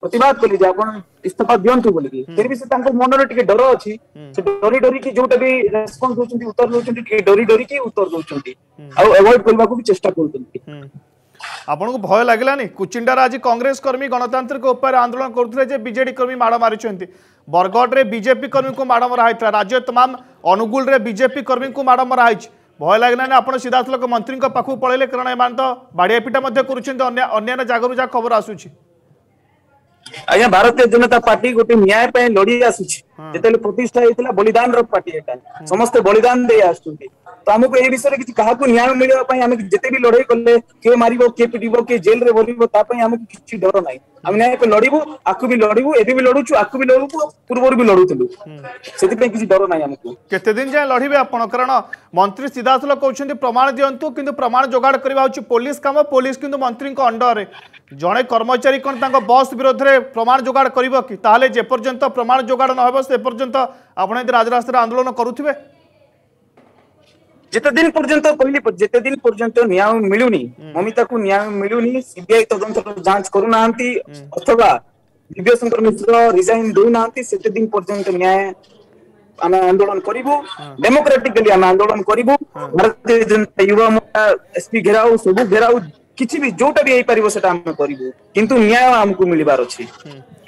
प्रतिवाद कली जे आपण इस्तीफा दियंतु बोली फिर भी से तांको मन रे टिके डर अछि से डरी डरी की जोटा भी रेस्पॉन्स दोचंती उत्तर दोचंती टिके डरी डरी की उत्तर दोचंती आ अवॉइड करबा को भी चेष्टा करतंती आपन को भय लागलानी कुचिंडार आज कांग्रेस कर्मी गणतांत्रिक उपाय आंदोलन करथले जे बीजेडी कर्मी माड़ मारिछंती बरगढ़ रे बीजेपी कर्मी को माड़ मरा हैत्रा राज्य तमाम अनुगुल रे बीजेपी कर्मी को माड़ मरा हैछ भय लागलानी आपण सीधासलख मंत्री को पाखु पळेले कारण एमान तो बाडिया पिटा मध्ये करूछंती अन्य जागरु जा खबर आसुछि आया भारतीय जनता पार्टी गोटे न्याय पे लड़ी आसुछि जेतेले प्रतिष्ठा हेतिला बलिदान रो पार्टी एटा समस्त बलिदान दे आसुछि तो हमको ए विषय किछि काहा को न्याय मिलियो पई हम जेते भी लड़ाई करले के मारिबो के पिटिबो के जेल रे भरिबो ता पई हमको किछि डर नाही हम न्याय पे लड़ीबो आकु भी लड़ीबो एबी भी लड़ुछु आकु भी लड़ुबो पूर्वर भी लड़ुतलु सेति पे किछि डर नाही हमको केते दिन जाय लड़ीबे आपण कारण मंत्री सीधासलख कहउछंती प्रमाण दियंतु किंतु प्रमाण जोगाड़ करबा होछि पुलिस काम पुलिस किंतु मंत्री को अंडर रे जणे कर्मचारी कोन तांको बॉस विरोध रे प्रमाण जोगाड़ करिवो कि ताले जे पर्यंत प्रमाण जोगाड़ न होबो से पर्यंत आपण ए राजरास्ता आंदोलन करूथिबे जेते दिन पर्यंत कहली जेते दिन पर्यंत न्याय मिलुनी ममिता को न्याय मिलुनी सीबीआई तदंत जांच करू नांती अथवा दिव्य शंकर मिश्र रिजाइन दउ नांती सेते दिन पर्यंत न्याय आम आंदोलन करिवो डेमोक्रेटिकली आम आंदोलन करिवो भारतीय जनता युवा मोर्चा एसपी घेराव सब घेराव किछि भी जोटा भी एई परिबो सेटा हम करिवो किंतु न्याय हमको मिलिबार अछि